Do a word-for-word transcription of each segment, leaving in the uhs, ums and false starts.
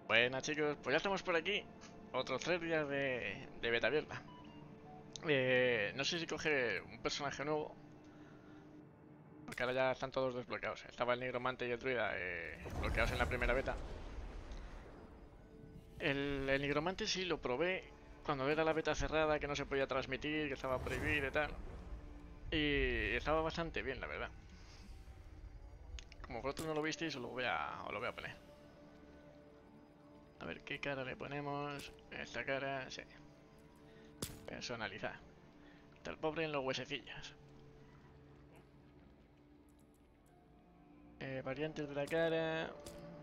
Buenas chicos, pues ya estamos por aquí. Otros tres días de, de beta abierta. Eh, no sé si coger un personaje nuevo, porque ahora ya están todos desbloqueados. Estaba el nigromante y el druida eh, bloqueados en la primera beta. El, el nigromante sí lo probé cuando era la beta cerrada, que no se podía transmitir, que estaba prohibido y tal. Y estaba bastante bien, la verdad. Como vosotros no lo visteis, os lo voy a, os lo voy a poner. A ver qué cara le ponemos. Esta cara, sí. Personalizar. Está el pobre en los huesecillos. Eh, variantes de la cara.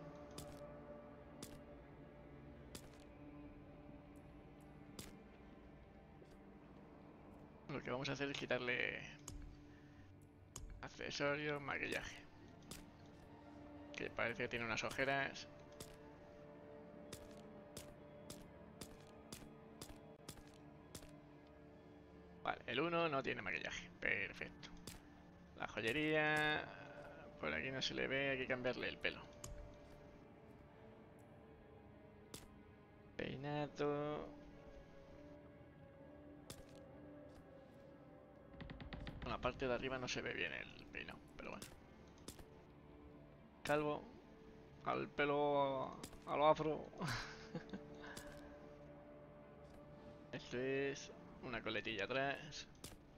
Lo que vamos a hacer es quitarle accesorios, maquillaje. Que parece que tiene unas ojeras. Vale, el uno no tiene maquillaje. Perfecto. La joyería. Por aquí no se le ve, hay que cambiarle el pelo. Peinado. En la parte de arriba no se ve bien el peinado, pero bueno. Calvo. Al pelo. A lo afro. Esto es una coletilla atrás.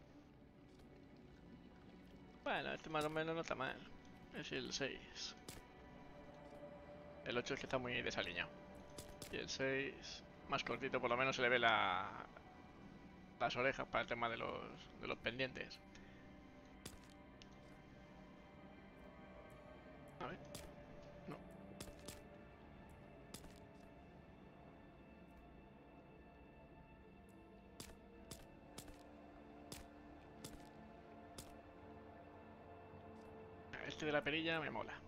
Bueno, este más o menos no está mal. Es el seis. El ocho es que está muy desaliñado. Y el seis, más cortito, por lo menos se le ve la, las orejas para el tema de los, de los pendientes. A ver, no. Este de la perilla me mola.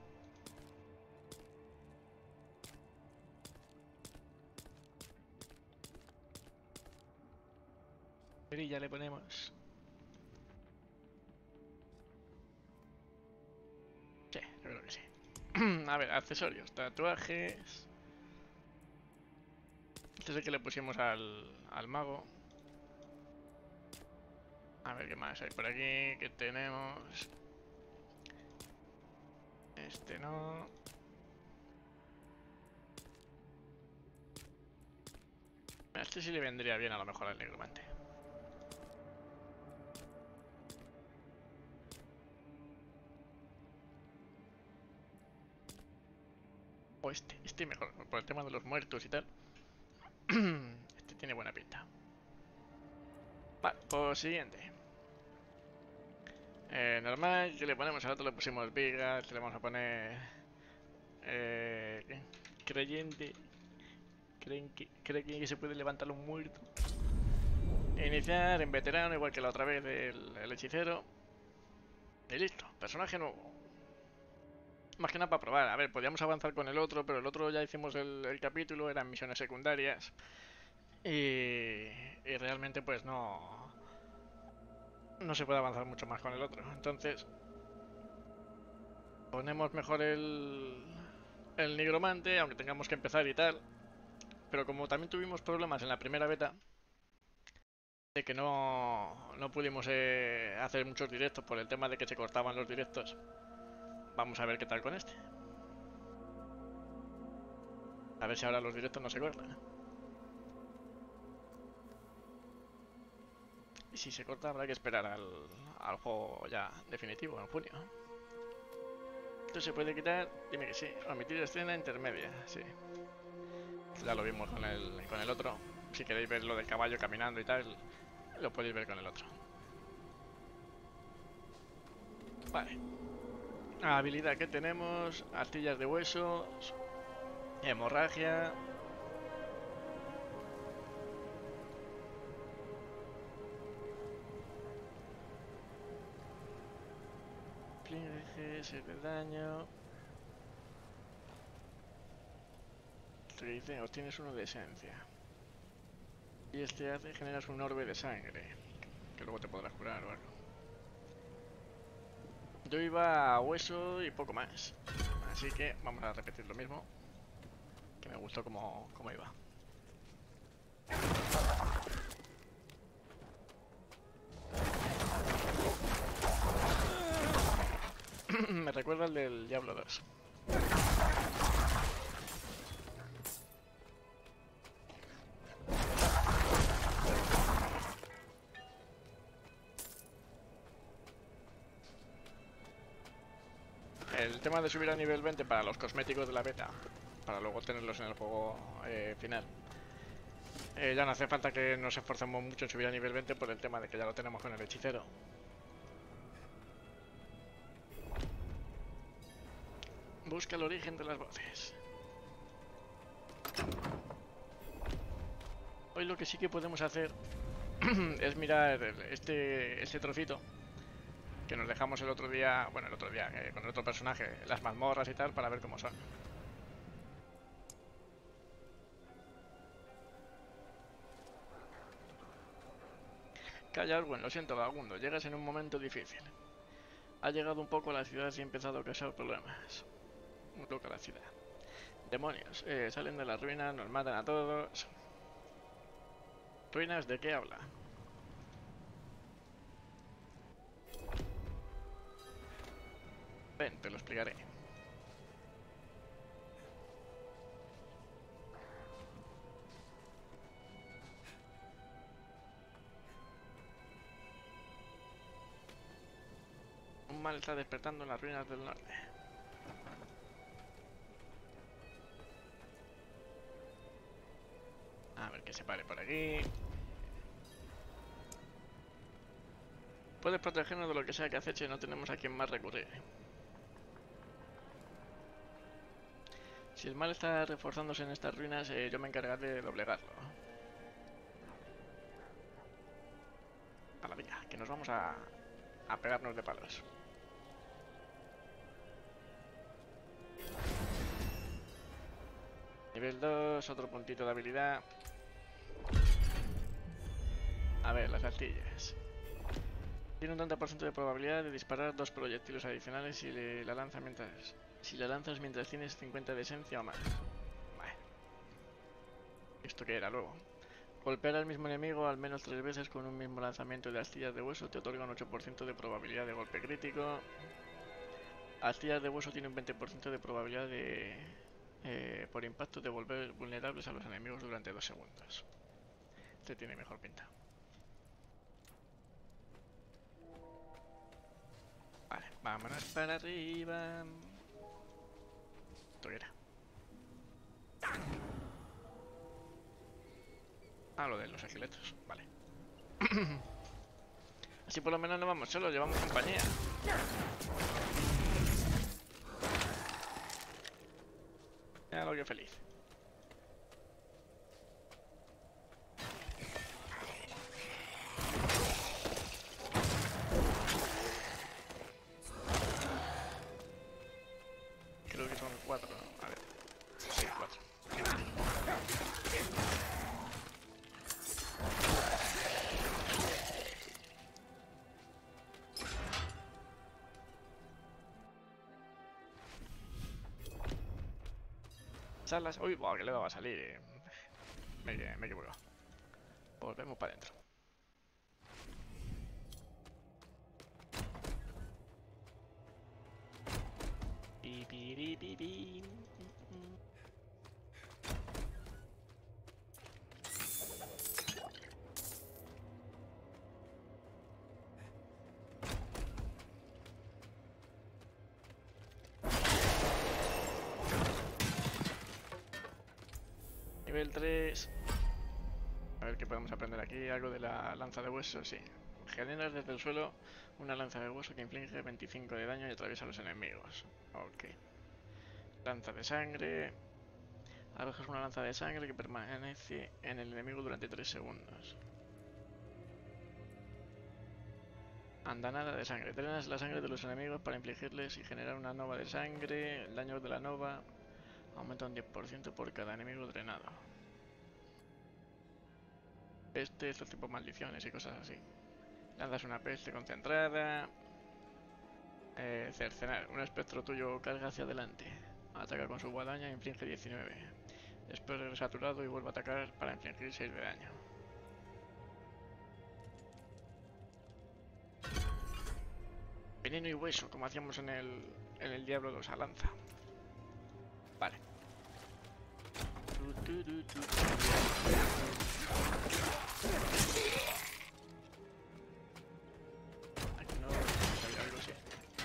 Perilla le ponemos. Sí, yo creo que sí. A ver, accesorios, tatuajes. Este es el que le pusimos al, al mago. A ver qué más hay por aquí. Que tenemos. Este no. Este sí le vendría bien a lo mejor al negromante. O este, este mejor, por el tema de los muertos y tal. Este tiene buena pinta. Vale, pues siguiente. Eh, normal, que le ponemos al otro, le pusimos vigas, le vamos a poner... Eh, ¿qué? Creyente. ¿Creen que, ¿Cree que se puede levantar un muerto? Iniciar en veterano, igual que la otra vez el, el hechicero. Y listo, personaje nuevo. Más que nada para probar. A ver, podríamos avanzar con el otro, pero el otro ya hicimos el, el capítulo, eran misiones secundarias. Y, y realmente pues no... No se puede avanzar mucho más con el otro. Entonces... Ponemos mejor el... El nigromante, aunque tengamos que empezar y tal. Pero como también tuvimos problemas en la primera beta, de que no, no pudimos eh, hacer muchos directos por el tema de que se cortaban los directos, vamos a ver qué tal con este. A ver si ahora los directos no se cortan. Y si se corta habrá que esperar al, al juego ya definitivo, en junio. Esto se puede quitar, dime que sí. Omitir escena intermedia, sí. Ya lo vimos con el, con el otro. Si queréis ver lo del caballo caminando y tal, lo podéis ver con el otro. Vale. Habilidad que tenemos, astillas de huesos, hemorragia. Inflige seis de daño. Esto que dice, obtienes uno de esencia. Y este hace, generas un orbe de sangre, que luego te podrás curar o algo. Yo iba a hueso y poco más. Así que vamos a repetir lo mismo. Que Me gustó cómo, cómo iba. Me recuerda al del Diablo dos. El tema de subir a nivel veinte para los cosméticos de la beta, para luego tenerlos en el juego eh, final, eh, ya no hace falta que nos esforcemos mucho en subir a nivel veinte por el tema de que ya lo tenemos con el hechicero. Busca el origen de las voces. Hoy lo que sí que podemos hacer es mirar este, este trocito que nos dejamos el otro día, bueno, el otro día, eh, con el otro personaje, las mazmorras y tal, para ver cómo son. Calla, Arwen, lo siento, vagabundo, llegas en un momento difícil. Ha llegado un poco a la ciudad y ha empezado a causar problemas. Un loco a la ciudad. Demonios, eh, salen de las ruinas, nos matan a todos. ¿Ruinas de qué habla? Ven, te lo explicaré. Un mal está despertando en las ruinas del norte. A ver que se pare por aquí. Puedes protegernos de lo que sea que aceche, no tenemos a quien más recurrir. Si el mal está reforzándose en estas ruinas, eh, yo me encargaré de doblegarlo. A la venga, que nos vamos a, a pegarnos de palos. Nivel dos, otro puntito de habilidad. A ver, las astillas. Tiene un treinta por ciento de probabilidad de disparar dos proyectiles adicionales si le, la lanza mientras, si la lanzas mientras tienes cincuenta de esencia o más. Vale. ¿Esto qué era luego? Golpear al mismo enemigo al menos tres veces con un mismo lanzamiento de astillas de hueso te otorga un ocho por ciento de probabilidad de golpe crítico. Astillas de hueso tiene un veinte por ciento de probabilidad de, eh, por impacto, de volver vulnerables a los enemigos durante dos segundos. Este tiene mejor pinta. Vale, vámonos para arriba. ¿Esto qué era? Ah, lo de los esqueletos, vale. Así por lo menos no vamos solos, llevamos compañía. Mira lo que feliz. Creo que son cuatro, ¿no? A ver. Sí, cuatro. Salas. Uy, wow, que le va a salir. Me, me equivoco. Volvemos para adentro. Pi, pi, pi, pi, pi. Nivel tres. A ver qué podemos aprender aquí. Algo de la lanza de hueso, sí. Generas desde el suelo una lanza de hueso que inflige veinticinco de daño y atraviesa a los enemigos. Ok. Lanza de sangre. Arrojas una lanza de sangre que permanece en el enemigo durante tres segundos. Andanada de sangre. Drenas la sangre de los enemigos para infligirles y generar una nova de sangre. El daño de la nova aumenta un diez por ciento por cada enemigo drenado. Peste, estos tipos maldiciones y cosas así. Lanzas una peste concentrada. Eh, cercenar. Un espectro tuyo carga hacia adelante. Ataca con su guadaña e inflige diecinueve. Después regresa a tu lado y vuelve a atacar para infligir seis de daño. Veneno y hueso, como hacíamos en el, en el Diablo dos a lanza. Vale. Aquí no sabía algo así.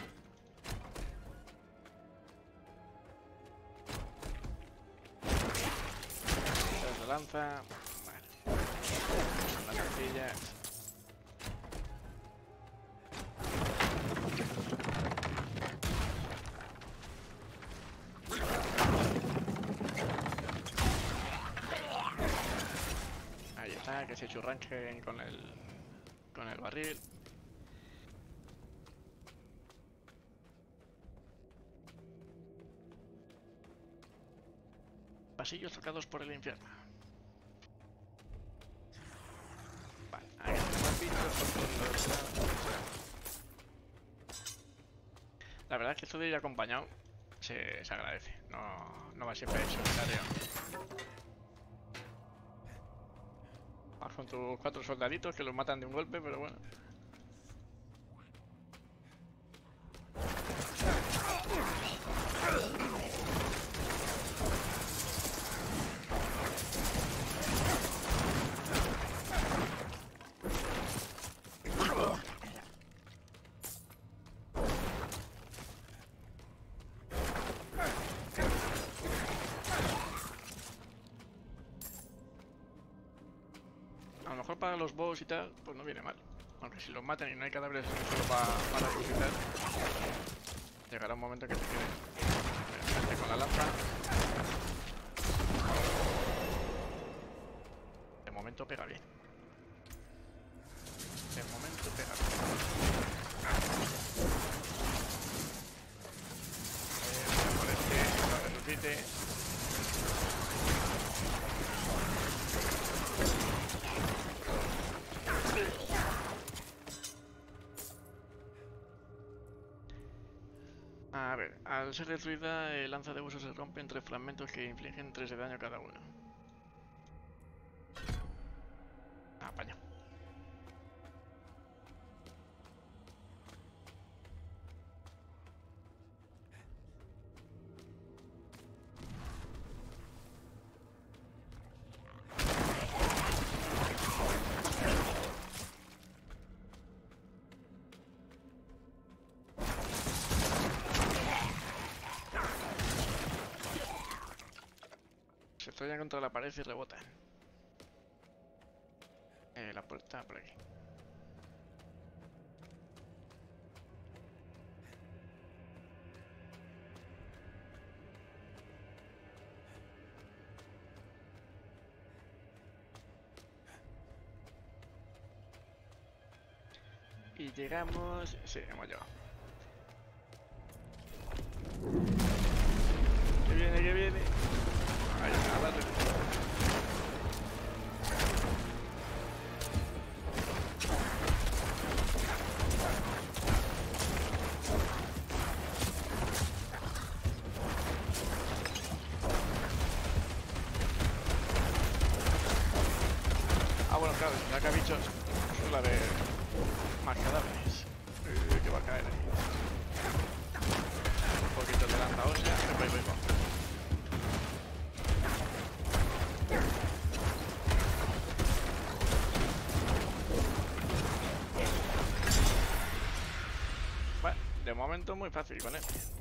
La lanza. Vale. Son las sencillas. Ahí está, que se churranque con el con el barril. Pasillos tocados por el infierno. Vale, ahí están bichos. La verdad es que esto de ir acompañado se, se agradece. No, no va siempre en solitario. Vas con tus cuatro soldaditos que los matan de un golpe, pero bueno. A lo mejor para los boss y tal, pues no viene mal. Aunque si los matan y no hay cadáveres solo para, para resucitar, llegará un momento que te quede con la lanza. De momento pega bien. De momento pega bien. Eh, por este, que lo resucite. A ver, al ser destruida, el lanza de hueso se rompe en tres fragmentos que infligen tres de daño cada uno. Apaño. Se estrellan contra la pared y rebotan. Eh, la puerta por aquí. Y llegamos... Sí, hemos llegado. Que viene, que viene. Ahí está, dale. Ah, bueno, claro, si saca bichos, suele haber más cadáveres. Eh, que va a caer ahí. Un poquito de lanza ósea. Voy, voy, voy. Bueno, de momento muy fácil con él.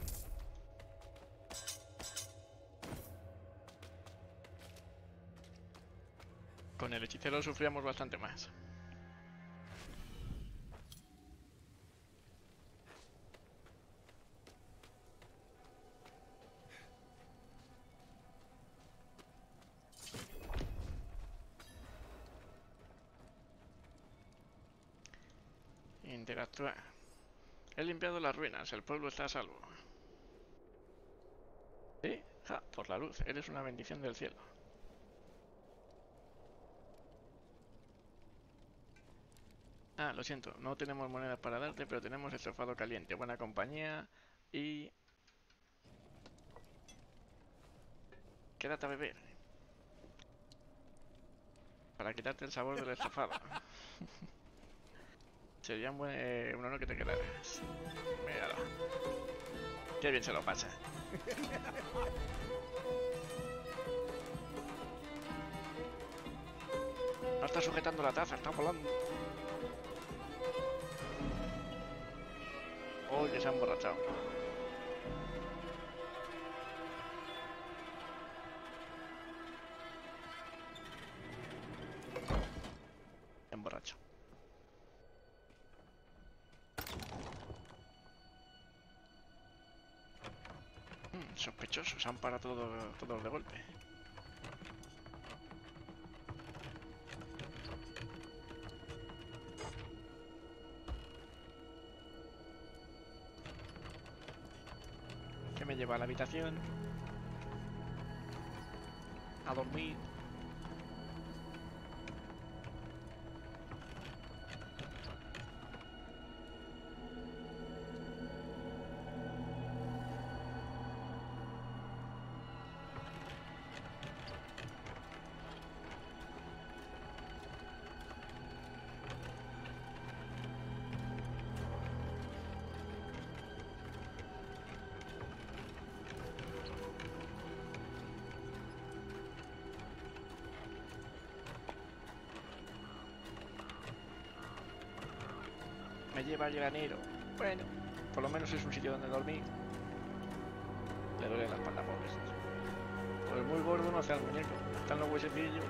Con el hechicero sufríamos bastante más. Interactuar. He limpiado las ruinas, el pueblo está a salvo. ¿Sí? Ja, por la luz, eres una bendición del cielo. Ah, lo siento, no tenemos monedas para darte, pero tenemos estofado caliente, buena compañía y... Quédate a beber. Para quitarte el sabor del estofado. Sería un buen eh, un honor que te quedaras. Míralo. Qué bien se lo pasa. No está sujetando la taza, está volando. Uy, que se ha emborrachado. Emborracho. Hmm, sospechosos, han parado todo, todos de golpe. Que me lleva a la habitación a dormir. Me lleva al granero. Bueno, por lo menos es un sitio donde dormir. Le duele la espalda, pobres. Pues muy gordo no hace al muñeco. Están los huesecillos.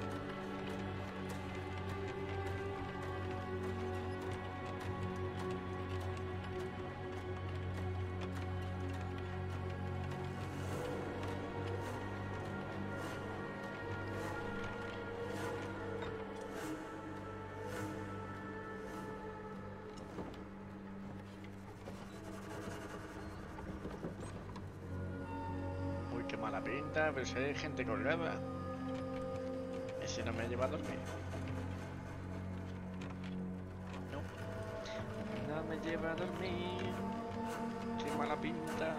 Qué mala pinta, pero si hay gente colgada. Ese no me lleva a dormir. No. No me lleva a dormir. Qué mala pinta.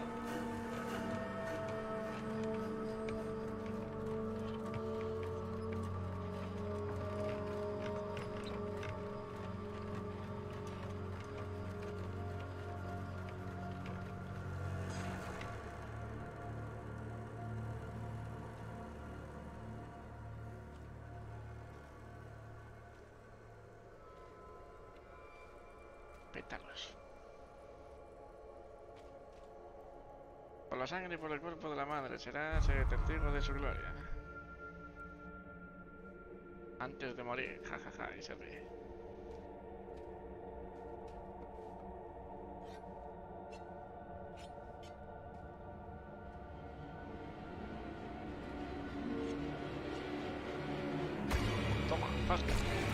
Pétalos. Por la sangre y por el cuerpo de la madre, serás eh, testigo de su gloria. Antes de morir, jajaja, ja, ja, y se ríe. Toma, fasca.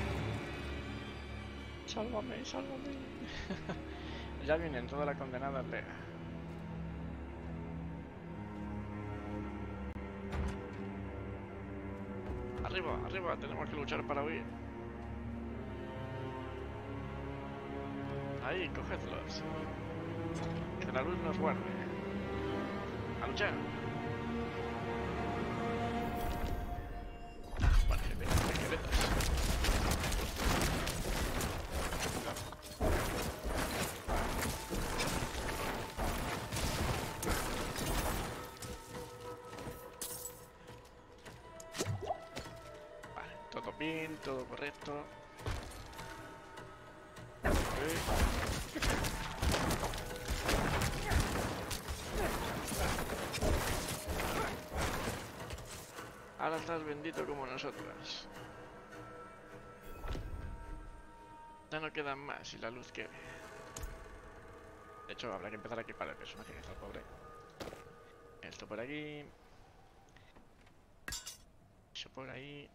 Sálvame, sálvame. Ya vienen toda la condenada aldea. Arriba, arriba, tenemos que luchar para huir. Ahí, cogedlos. Que la luz nos guarde. A luchar. Ah, vale, de esqueletos. Vale, todo bien, todo correcto. Ahora estás bendito como nosotros. Ya no quedan más y la luz que... De hecho, habrá que empezar a equipar el personaje que está pobre. Esto por aquí. Eso por ahí.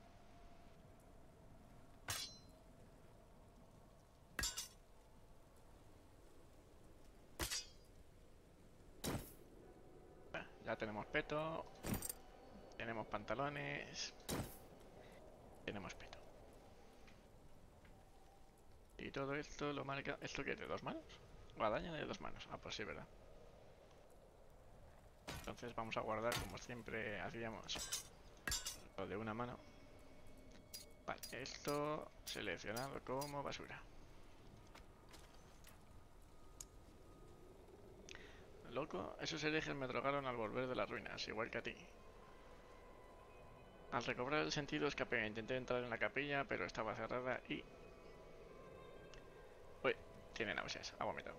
Bueno, ya tenemos peto. Tenemos pantalones. Tenemos peto. Y todo esto lo marca... ¿Esto qué es? ¿De dos manos? Guadaña de dos manos. Ah, pues sí, ¿verdad? Entonces vamos a guardar como siempre hacíamos lo de una mano. Vale, esto seleccionado como basura. Loco, esos herejes me drogaron al volver de las ruinas, igual que a ti. Al recobrar el sentido escapé, intenté entrar en la capilla, pero estaba cerrada y... Uy, tiene náuseas, ha vomitado.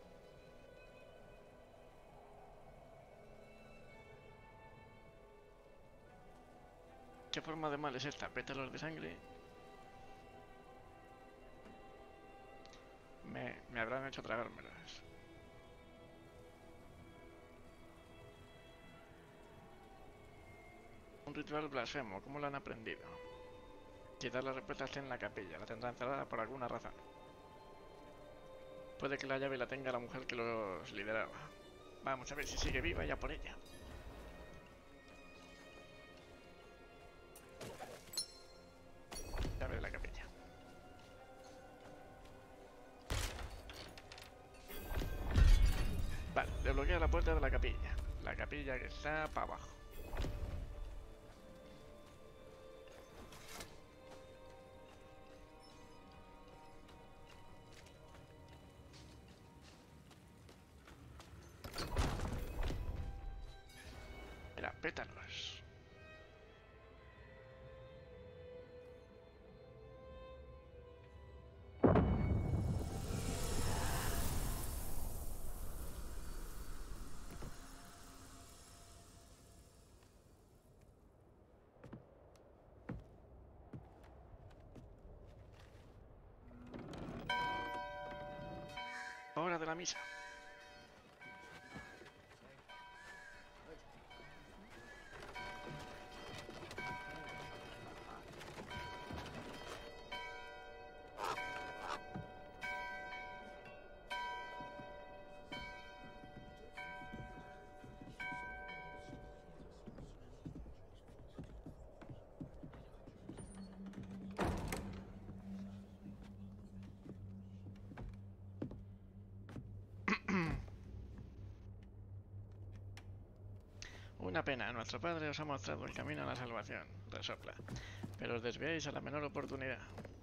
¿Qué forma de mal es esta? ¿Pétalos de sangre? Me, me habrán hecho tragármelos. Un ritual blasfemo, ¿cómo lo han aprendido? Quizás la respuesta esté en la capilla, la tendrá encerrada por alguna razón. Puede que la llave la tenga la mujer que los lideraba. Vamos a ver si sigue viva, ya por ella. Llave de la capilla. Vale, desbloquea la puerta de la capilla. La capilla que está para abajo. Mira, pétalos. Hora de la misa. Una pena, nuestro padre os ha mostrado el camino a la salvación, resopla, pero os desviáis a la menor oportunidad.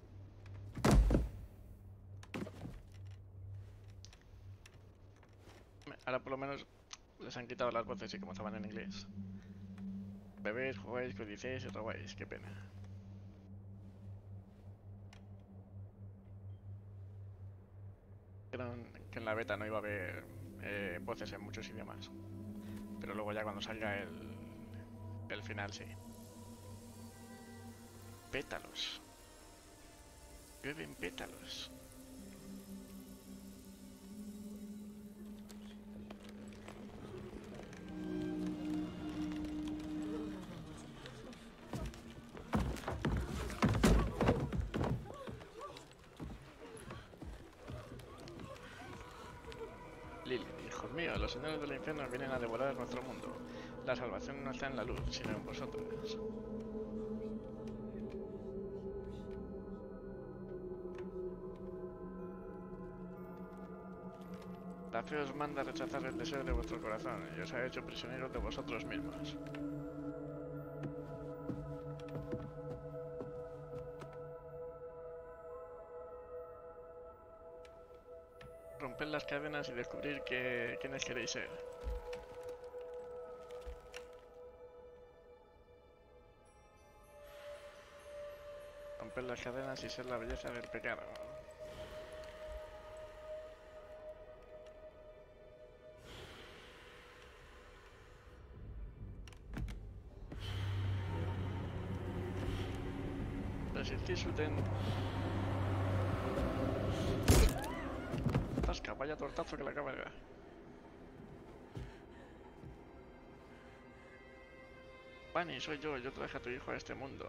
Ahora por lo menos les han quitado las voces y como estaban en inglés. Bebéis, jugáis, codiciáis y robáis, qué pena. Dijeron que en la beta no iba a haber eh, voces en muchos idiomas. Pero luego ya cuando salga el, el final, sí. Pétalos. Llueven pétalos. Lily, hijos míos, los señores del infierno vienen a devorar nuestro mundo. La salvación no está en la luz, sino en vosotros. La fe os manda a rechazar el deseo de vuestro corazón y os ha hecho prisioneros de vosotros mismos. Romped las cadenas y descubrir que, quiénes queréis ser. Romper las cadenas y ser la belleza del pecado. Resistir su ten... Tasca, vaya tortazo que le acaba de dar. Bunny, soy yo, yo traje a tu hijo a este mundo.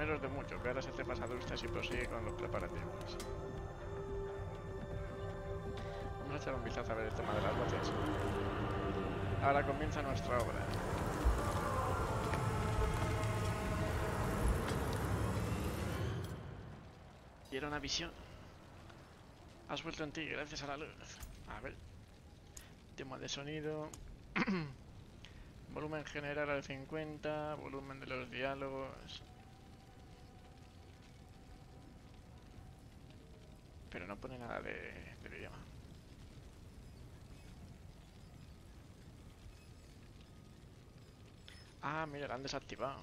primeros de muchos, que ahora se hace más adulta y prosigue con los preparativos. Vamos a echar un vistazo a ver el tema de las voces. Ahora comienza nuestra obra. Y era una visión. Has vuelto en ti gracias a la luz. A ver. Tema de sonido. Volumen general al cincuenta. Volumen de los diálogos. Pero no pone nada de, del idioma. Ah, mira, la han desactivado.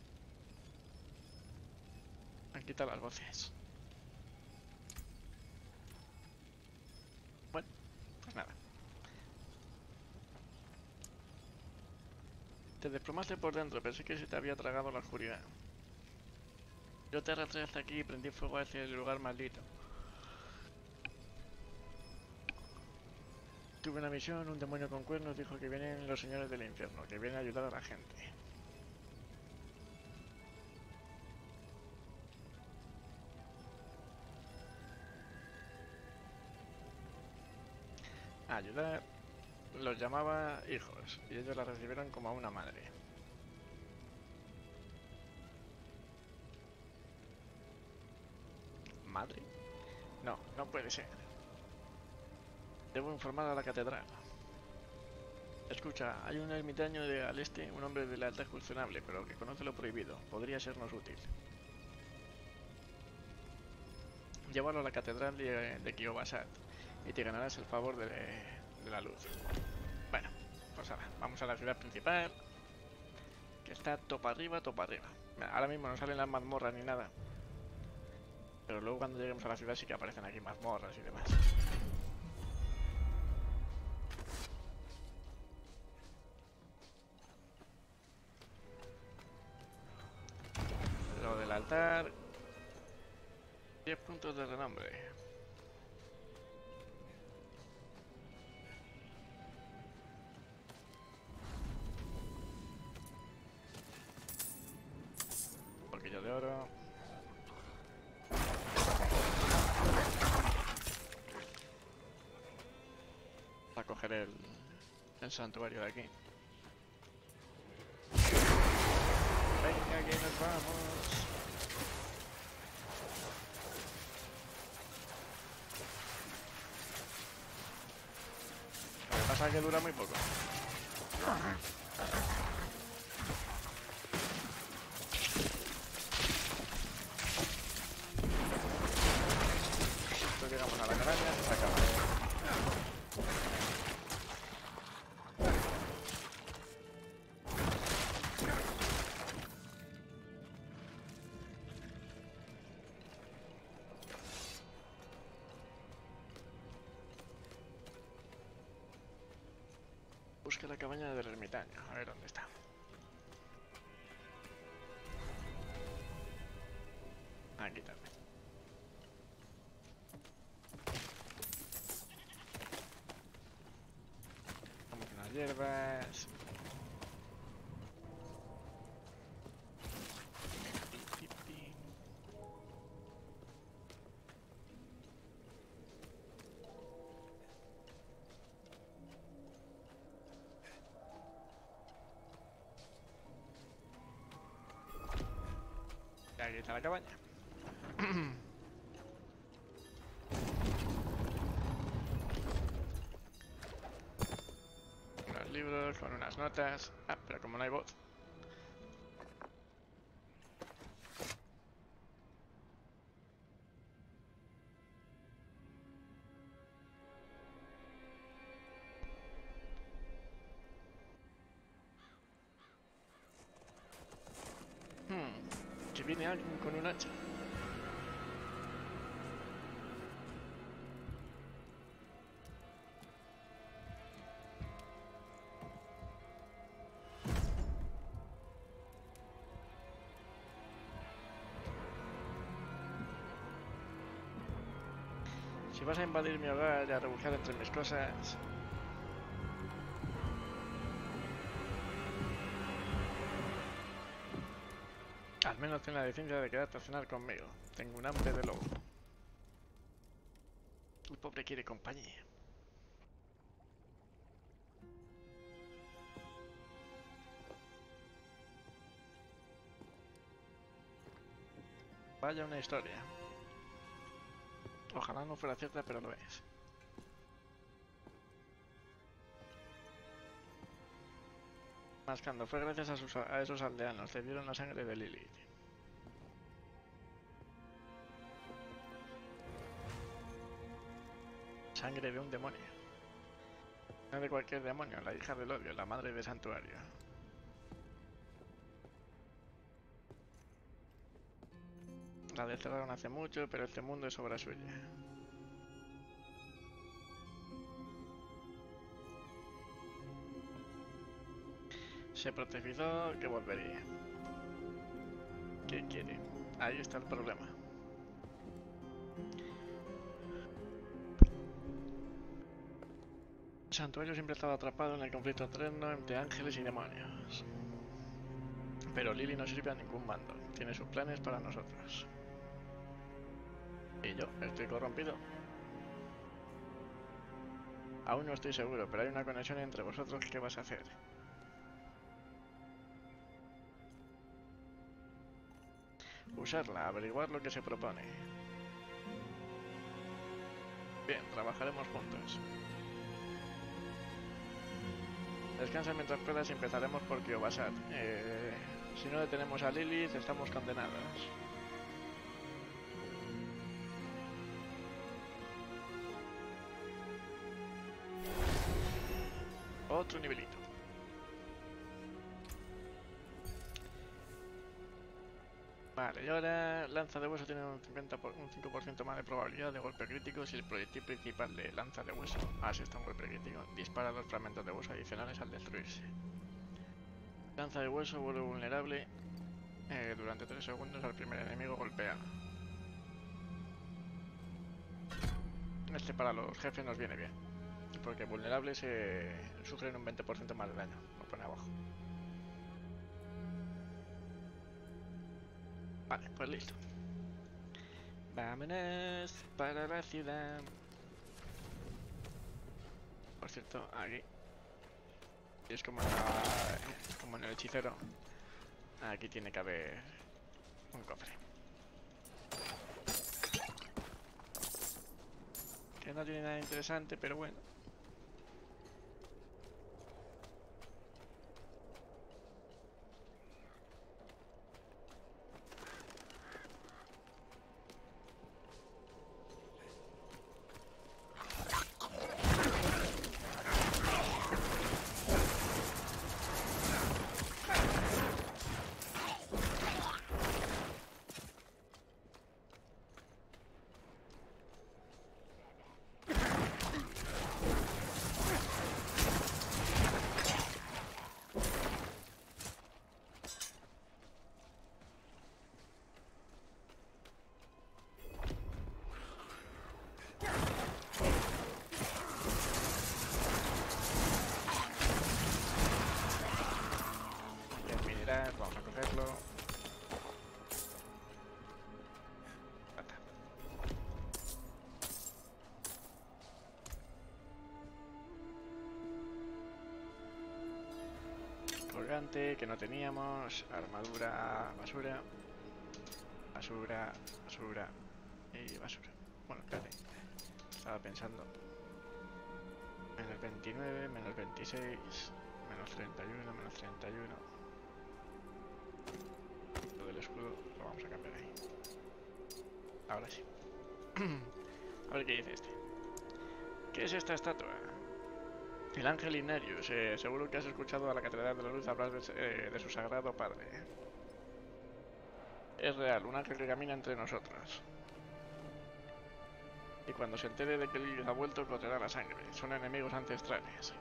Han quitado las voces. Bueno, pues nada. Te desplomaste por dentro, pensé que se te había tragado la oscuridad. Yo te arrastré hasta aquí y prendí fuego hacia el lugar maldito. Tuve una misión, un demonio con cuernos dijo que vienen los señores del infierno, que vienen a ayudar a la gente. A ayudar, los llamaba hijos, y ellos la recibieron como a una madre. ¿Madre? No, no puede ser. Debo informar a la catedral. Escucha, hay un ermitaño de al este, un hombre de lealtad cuestionable, pero que conoce lo prohibido. Podría sernos útil. Llévalo a la catedral de, de Kiobasat y te ganarás el favor de, de la luz. Bueno, pues ahora, vamos a la ciudad principal, que está topa arriba, topa arriba. Ahora mismo no salen las mazmorras ni nada, pero luego cuando lleguemos a la ciudad sí que aparecen aquí mazmorras y demás. Lo del altar, diez puntos de renombre. Un poquillo de oro. Para coger el, el santuario de aquí. Venga, que nos vamos. Lo que pasa es que dura muy poco. Esto llegamos a la cabaña, se acaba. Busca la cabaña del ermitaño, a ver dónde está. Aquí también. Vamos unas hierbas. Aquí está la cabaña. Unos libros con unas notas. Ah, pero como no hay voz. Hmm, que viene alguien con un hacha. Si vas a invadir mi hogar y a rebuscar entre mis cosas... Al menos ten la decencia de quedarte a cenar conmigo. Tengo un hambre de lobo. El pobre quiere compañía. Vaya una historia. Ojalá no fuera cierta, pero lo es. Más cuando fue gracias a, sus, a esos aldeanos, le dieron la sangre de Lilith. Sangre de un demonio. No de cualquier demonio, la hija del odio, la madre de santuario. La desterraron hace mucho, pero este mundo es obra suya. Se profetizó que volvería. ¿Qué quiere? Ahí está el problema. El santuario siempre estaba atrapado en el conflicto eterno entre ángeles y demonios. Pero Lily no sirve a ningún bando. Tiene sus planes para nosotros. ¿Y yo? ¿Estoy corrompido? Aún no estoy seguro, pero hay una conexión entre vosotros. ¿Qué vas a hacer? Usarla, averiguar lo que se propone. Bien, trabajaremos juntos. Descansa mientras puedas y empezaremos por Kyovasar. Eh, si no detenemos a Lilith, estamos condenados. Otro nivelito. Vale, y ahora lanza de hueso tiene un, cincuenta por, un cinco por ciento más de probabilidad de golpe crítico si el proyectil principal de lanza de hueso, ah, si está un golpe crítico, dispara dos fragmentos de hueso adicionales al destruirse. Lanza de hueso vuelve vulnerable eh, durante tres segundos al primer enemigo golpeado. Este para los jefes nos viene bien, porque vulnerables eh, sufren un veinte por ciento más de daño, lo pone abajo. Vale, pues listo. Vámonos para la ciudad. Por cierto, aquí es como en, la, como en el hechicero. Aquí tiene que haber un cofre. Que no tiene nada interesante, pero bueno. Vamos a cogerlo. Ata. Colgante que no teníamos. Armadura, basura. Basura, basura y basura. Bueno, espérate. Estaba pensando. Menos veintinueve, menos veintiséis, menos treinta y uno, menos treinta y uno. Lo del escudo lo vamos a cambiar ahí. Ahora sí. A ver qué dice este. ¿Qué es esta estatua? El ángel Inarius. Eh, seguro que has escuchado a la Catedral de la Luz hablar de, eh, de su sagrado padre. Es real, un ángel que camina entre nosotros. Y cuando se entere de que Lilith ha vuelto, correrá la sangre. Son enemigos ancestrales.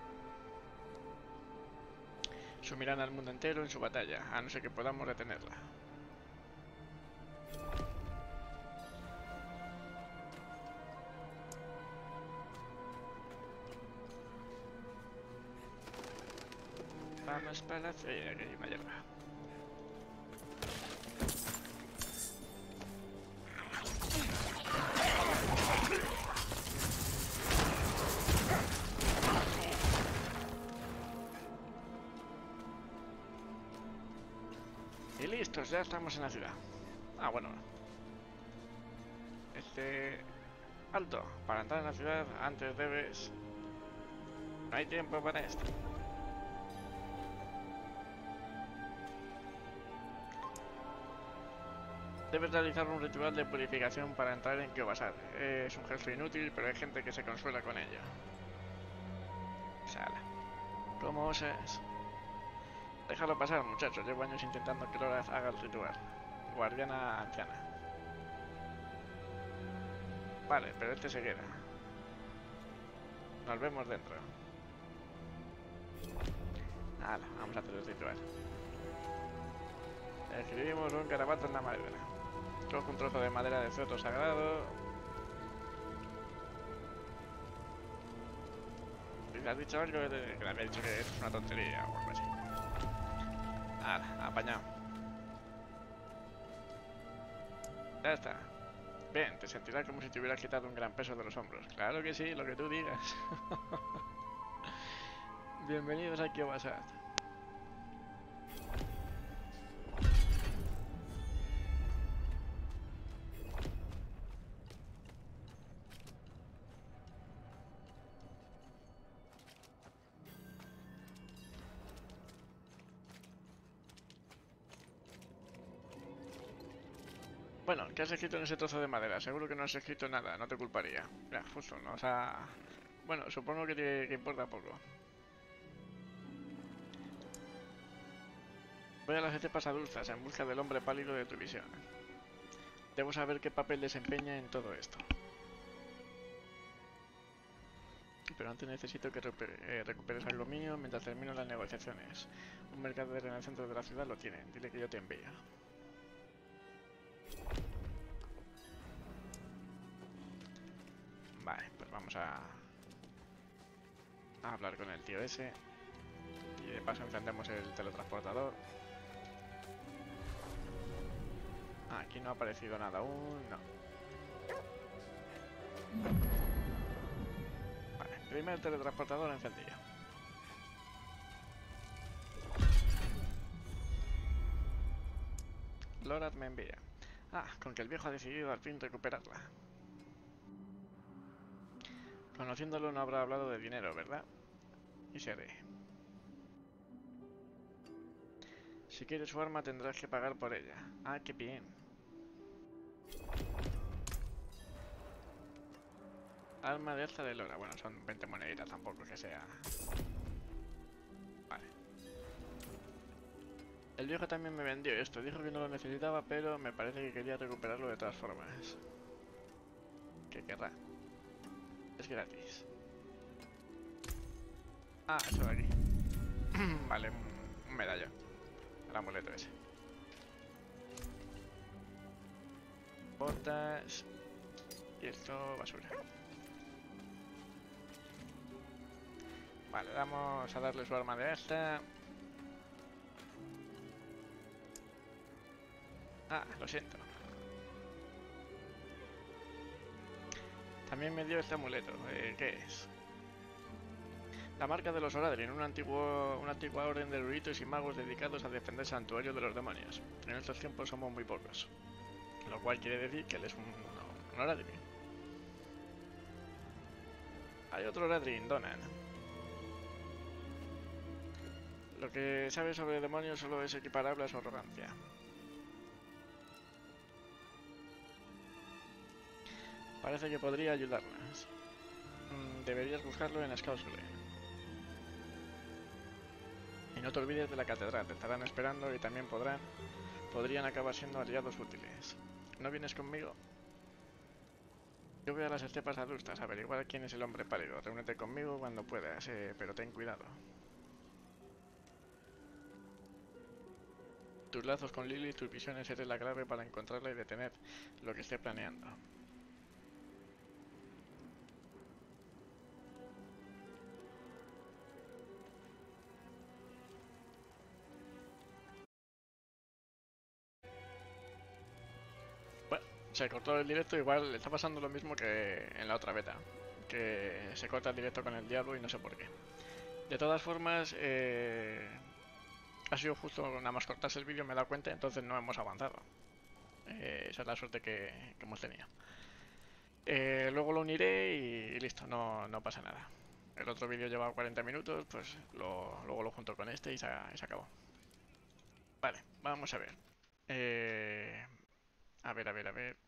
Sumirán al mundo entero en su batalla, a no ser que podamos detenerla. Vamos para la feria, que hay una hierba. ya estamos en la ciudad. Ah, bueno. Este... Alto. Para entrar en la ciudad antes debes... No hay tiempo para esto. Debes realizar un ritual de purificación para entrar en Kyovasar. Es un gesto inútil, pero hay gente que se consuela con ello. Sala. ¿Cómo oses? Déjalo pasar, muchachos. Llevo años intentando que Loras haga el ritual. Guardiana anciana. Vale, pero este se queda. Nos vemos dentro. Hala, vamos a hacer el ritual. Escribimos un garabato en la madera. Coge un trozo de madera de cetro sagrado. ¿Y le has dicho algo? Que le había dicho que es una tontería o algo así. Hala, apañado. Ya está. Bien, te sentirás como si te hubieras quitado un gran peso de los hombros. Claro que sí, lo que tú digas. Bienvenidos a Kyovasar. Bueno, ¿qué has escrito en ese trozo de madera? Seguro que no has escrito nada, no te culparía. Ya, justo, no, o sea... Bueno, supongo que te que importa poco. Voy a las estepas adultas en busca del hombre pálido de tu visión. Debo saber qué papel desempeña en todo esto. Pero antes necesito que eh, recuperes algo mío mientras termino las negociaciones. Un mercader en el centro de la ciudad lo tiene. Dile que yo te envío. Vale, pues vamos a... a hablar con el tío ese. Y de paso encendemos el teletransportador. Ah, aquí no ha aparecido nada aún, no. Vale, primer teletransportador encendido. Loras me envía. Ah, con que el viejo ha decidido al fin recuperarla. Conociéndolo no habrá hablado de dinero, ¿verdad? Y se haré. Si quieres su arma tendrás que pagar por ella. Ah, qué bien. Arma de alza de Lora. Bueno, son veinte moneditas, tampoco que sea... Vale. El viejo también me vendió esto. Dijo que no lo necesitaba, pero me parece que quería recuperarlo de todas formas. ¿Qué querrá? Es gratis. Ah, eso de aquí. Vale, un medallón. El amuleto ese. Botas. Y esto, basura. Vale, vamos a darle su arma de esta. Ah, lo siento. También me dio este amuleto. Eh, ¿Qué es? La marca de los Oradrin, un antiguo, una antigua orden de eruditos y magos dedicados a defender santuarios de los demonios. En estos tiempos somos muy pocos. Lo cual quiere decir que él es un, un Oradrin. Hay otro Oradrin, Donan. Lo que sabe sobre demonios solo es equiparable a su arrogancia. Parece que podría ayudarnos. Deberías buscarlo en Skausule. Y no te olvides de la catedral, te estarán esperando y también podrán, podrían acabar siendo aliados útiles. ¿No vienes conmigo? Yo voy a las estepas adultas a averiguar quién es el hombre pálido. Reúnete conmigo cuando puedas, eh, pero ten cuidado. Tus lazos con Lily y tus visiones eres la clave para encontrarla y detener lo que esté planeando. Se cortó el directo, igual le está pasando lo mismo que en la otra beta, que se corta el directo con el diablo y no sé por qué. De todas formas, eh, ha sido justo nada más cortarse el vídeo, me he dado cuenta, entonces no hemos avanzado. Eh, esa es la suerte que, que hemos tenido. Eh, luego lo uniré y, y listo, no, no pasa nada. El otro vídeo lleva cuarenta minutos, pues lo, luego lo junto con este y se, y se acabó. Vale, vamos a ver. Eh, a ver, a ver, a ver.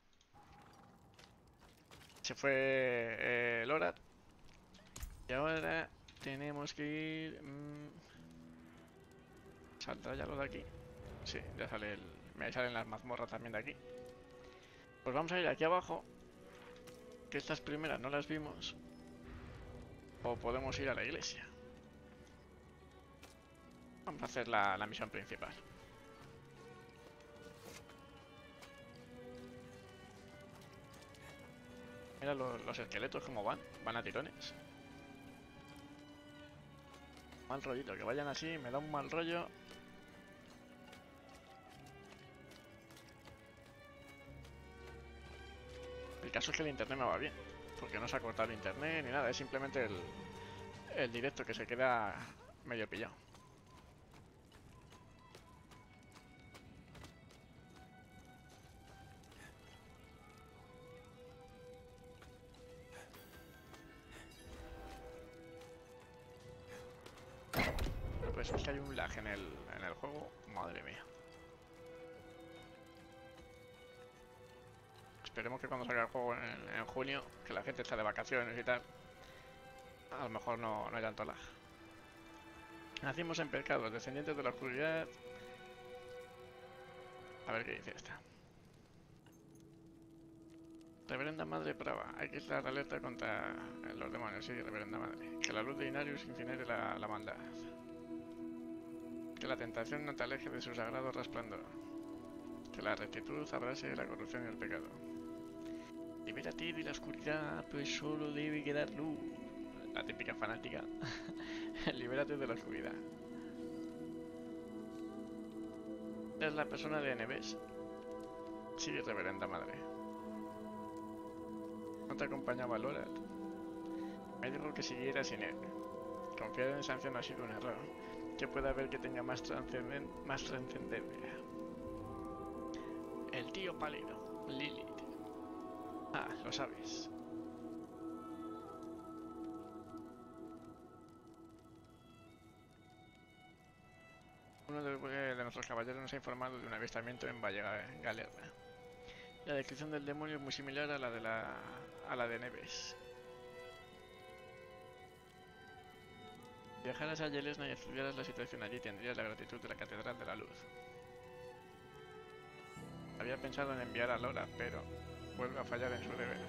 Se fue eh, Lorat. Y ahora tenemos que ir... Mmm, ¿saldrá ya lo de aquí? Sí, ya sale el... Me salen las mazmorras también de aquí. Pues vamos a ir aquí abajo. Que estas primeras no las vimos. O podemos ir a la iglesia. Vamos a hacer la, la misión principal. Mira los, los esqueletos cómo van. Van a tirones. Mal rollito, que vayan así, me da un mal rollo. El caso es que el internet me va bien. Porque no se ha cortado el internet ni nada. Es simplemente el, el directo que se queda medio pillado. Pues es que hay un lag en el, en el juego. Madre mía. Esperemos que cuando salga el juego en, en junio, que la gente está de vacaciones y tal, a lo mejor no, no hay tanto lag. Nacimos en pecados, descendientes de la oscuridad. A ver qué dice esta. Reverenda Madre Brava, hay que estar alerta contra los demonios, sí, Reverenda Madre. Que la luz de Inarius incinere la, la maldad. Que la tentación no te aleje de su sagrado resplandor. Que la rectitud abrase la corrupción y el pecado. Libérate de la oscuridad, pues solo debe quedar luz. La típica fanática. Libérate de la oscuridad. Es la persona de Neves. Sí, Reverenda Madre. ¿No te acompañaba Lorat? Me dijo que siguiera sin él. Confiar en esa anciana ha sido un error. Que pueda haber que tenga más, transcenden más trascendencia. El tío pálido, Lilith. Ah, lo sabes. Uno de, de nuestros caballeros nos ha informado de un avistamiento en Valle Galerna. La descripción del demonio es muy similar a la de la a la de Neves. Si viajaras a Yelesna y estudiaras la situación allí, tendrías la gratitud de la Catedral de la Luz. Había pensado en enviar a Lora, pero vuelve a fallar en su deber.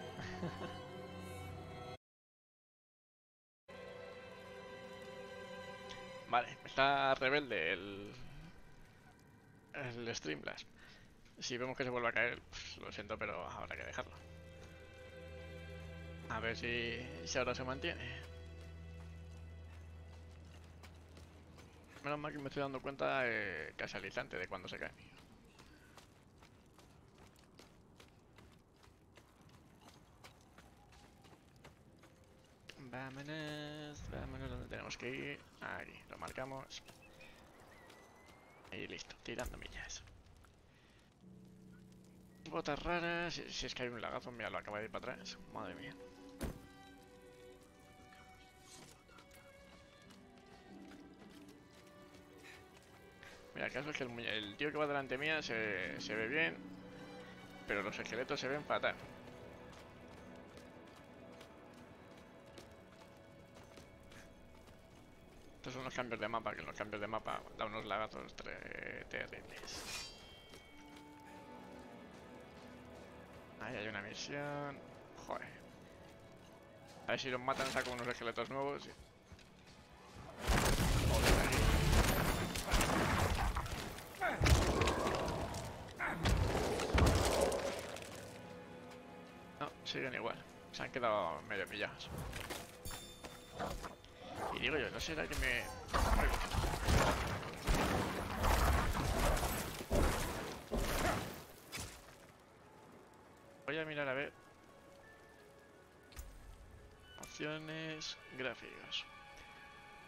Vale, está rebelde el, el Streamblast. Si vemos que se vuelve a caer, pues, lo siento, pero habrá que dejarlo. A ver si, si ahora se mantiene. Menos mal que me estoy dando cuenta eh, casi al instante de cuando se cae. Vámonos, vámonos donde tenemos que ir. Aquí, lo marcamos. Y listo, tirando millas. Botas raras, si, si es que hay un lagazo, mira, lo acaba de ir para atrás. Madre mía. Mira, el caso es que el, el tío que va delante mía se, se ve bien, pero los esqueletos se ven fatal. Estos son los cambios de mapa, que en los cambios de mapa da unos lagazos terribles. Ahí hay una misión. Joder. A ver si los matan, saco unos esqueletos nuevos. Y... no, siguen igual. Se han quedado medio pillados. Y digo yo, ¿no será que me... voy a mirar a ver. Opciones gráficas.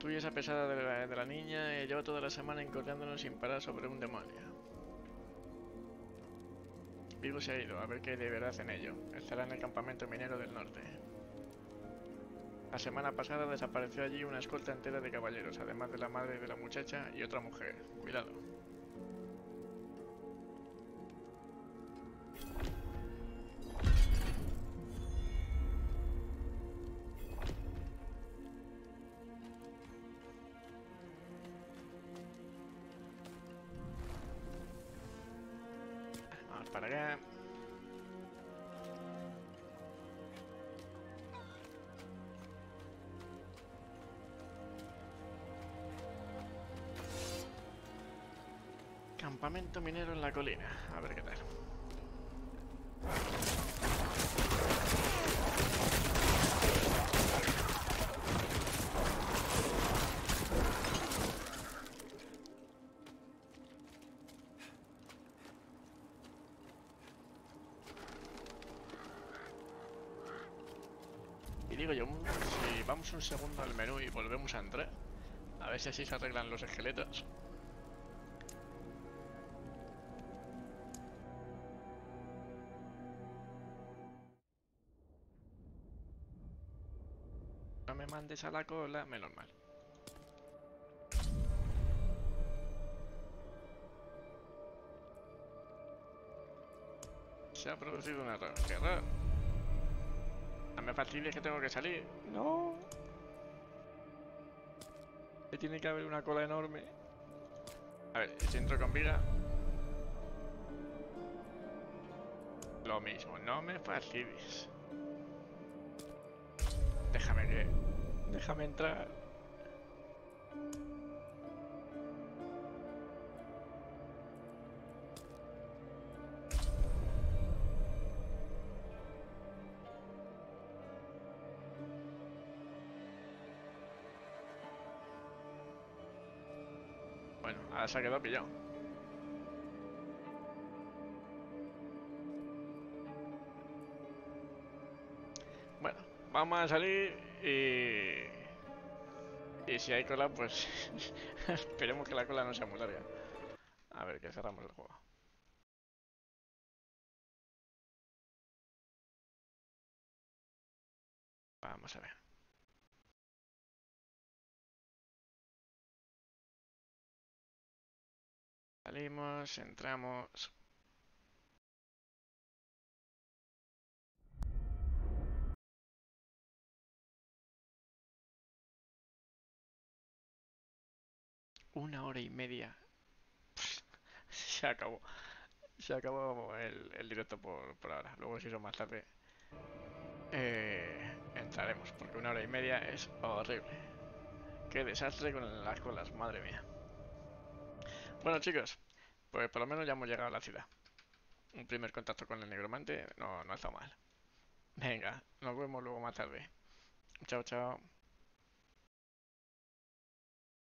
Tú y esa pesada de la, de la niña eh, lleva toda la semana encordeándonos sin parar sobre un demonio. Vigo se ha ido, a ver qué hay de verdad en ello. Estará en el campamento minero del norte. La semana pasada desapareció allí una escolta entera de caballeros, además de la madre de la muchacha y otra mujer. Cuidado. Vamos para acá. Campamento minero en la colina. A ver qué tal. Y digo yo, si vamos un segundo al menú y volvemos a entrar, a ver si así se arreglan los esqueletos. No me mandes a la cola, menos mal. Se ha producido un error. ¿Qué error? No me fastidies que tengo que salir. No. Que tiene que haber una cola enorme. A ver, si entro con vida. Lo mismo, no me fastidies. Déjame que... Déjame entrar. Bueno, ahora se ha quedado pillado. Bueno, vamos a salir y... Y si hay cola, pues... esperemos que la cola no sea muy larga. A ver, que cerramos el juego. Vamos a ver. Salimos, entramos... Una hora y media. Se acabó. Se acabó el, el directo por, por ahora. Luego si son más tarde eh, entraremos. Porque una hora y media es horrible. Qué desastre con las colas, madre mía. Bueno chicos, pues por lo menos ya hemos llegado a la ciudad. Un primer contacto con el negromante no, no ha estado mal. Venga, nos vemos luego más tarde. Chao, chao.